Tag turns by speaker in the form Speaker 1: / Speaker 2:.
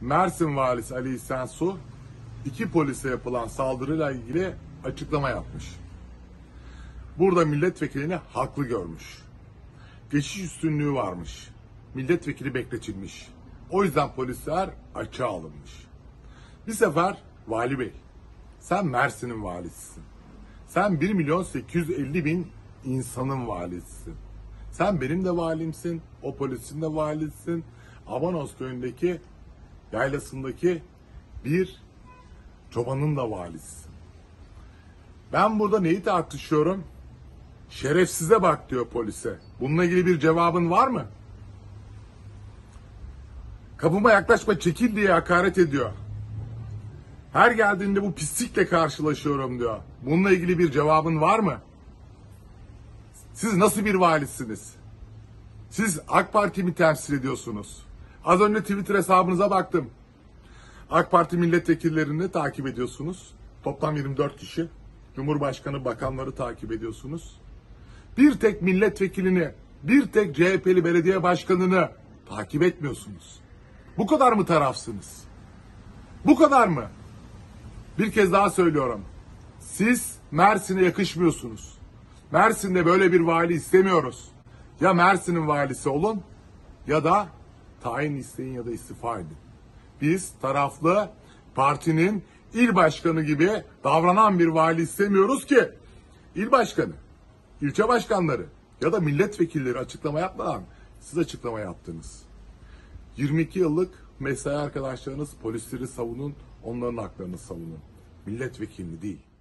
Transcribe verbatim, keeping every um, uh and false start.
Speaker 1: Mersin Valisi Ali İhsan Su, iki polise yapılan saldırıyla ilgili açıklama yapmış. Burada milletvekilini haklı görmüş. Geçiş üstünlüğü varmış. Milletvekili bekletilmiş. O yüzden polisler açığa alınmış. Bir sefer Vali Bey, sen Mersin'in valisisin. Sen bir milyon sekiz yüz elli bin insanın valisisin. Sen benim de valimsin, o polisin de valisisin. Abanos köyündeki yaylasındaki bir çobanın da valisisin. Ben burada neyi tartışıyorum? Şerefsize bak diyor polise. Bununla ilgili bir cevabın var mı? Kapıma yaklaşma, çekil diye hakaret ediyor. Her geldiğinde bu pislikle karşılaşıyorum diyor. Bununla ilgili bir cevabın var mı? Siz nasıl bir valisiniz? Siz AK Parti mi temsil ediyorsunuz? Az önce Twitter hesabınıza baktım. AK Parti milletvekillerini takip ediyorsunuz. Toplam yirmi dört kişi. Cumhurbaşkanı, bakanları takip ediyorsunuz. Bir tek milletvekilini, bir tek C H P'li belediye başkanını takip etmiyorsunuz. Bu kadar mı tarafsınız? Bu kadar mı? Bir kez daha söylüyorum. Siz Mersin'e yakışmıyorsunuz. Mersin'de böyle bir vali istemiyoruz. Ya Mersin'in valisi olun ya da tayin isteyin ya da istifa edin. Biz taraflı partinin il başkanı gibi davranan bir vali istemiyoruz ki il başkanı, ilçe başkanları ya da milletvekilleri açıklama yapmadan siz açıklama yaptınız. yirmi iki yıllık mesai arkadaşlarınız polisleri savunun, onların haklarını savunun. Milletvekilini değil.